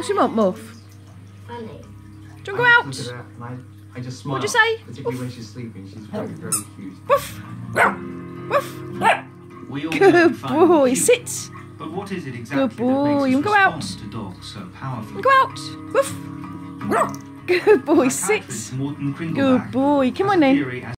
What's your want, Morph? Funny. Do you want to go out? Look at her and I just smile. What'd you say? Particularly when she's sleeping. She's very, very cute. Woof! Woof! We all Good know fun boy, and cute, sit! but what is it exactly Good boy, that makes you us can go out. respond to dogs so powerfully? Go out! Woof! Good boy, sit! Psychiatrist Morton Good Kringleback boy, come has on a then. theory as